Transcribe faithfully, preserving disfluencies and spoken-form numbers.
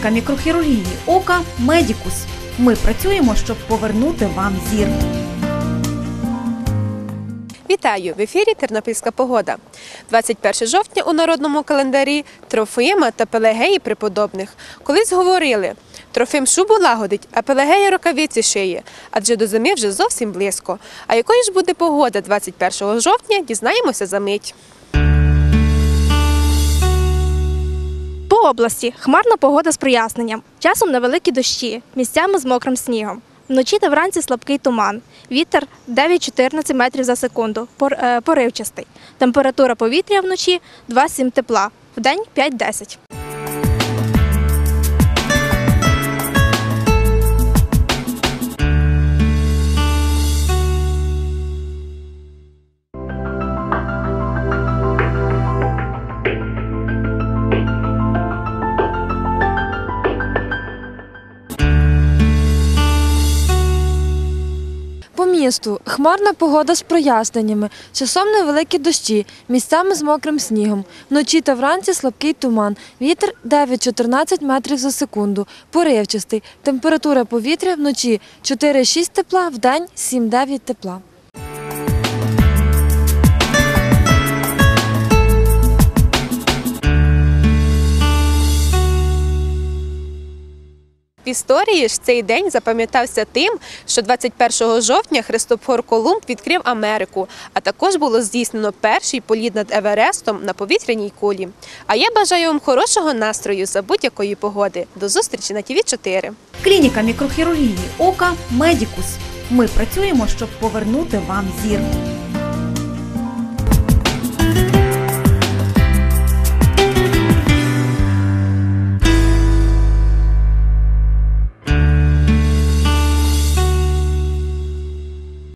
Клініка мікрохірургії ока «Медікус». Ми працюємо, щоб повернути вам зір. Вітаю! В ефірі «Тернопільська погода». двадцять перше жовтня у народному календарі – Трофима та Пелагеї преподобних. Колись говорили – Трофим шубу лагодить, а Пелагея рукавиці шиє, адже до зими вже зовсім близько. А якою ж буде погода двадцять першого жовтня, дізнаємося за мить. По області хмарна погода з проясненням. Часом невеликі дощі, місцями з мокрим снігом. Вночі та вранці слабкий туман. Вітер дев'ять-чотирнадцять метрів за секунду, поривчастий. Температура повітря вночі два-сім тепла, вдень п'ять-десять. По місту хмарна погода з проясненнями, часом невеликі дощі, місцями з мокрим снігом. Вночі та вранці слабкий туман, вітер дев'ять-чотирнадцять метрів за секунду, поривчастий. Температура повітря вночі чотири-шість тепла, вдень сім-дев'ять тепла. В історії ж цей день запам'ятався тим, що двадцять першого жовтня Христофор Колумб відкрив Америку, а також було здійснено перший політ над Еверестом на повітряній кулі. А я бажаю вам хорошого настрою за будь-якої погоди. До зустрічі на ті ві чотири. Клініка мікрохірургії ока «Медікус». Ми працюємо, щоб повернути вам зір.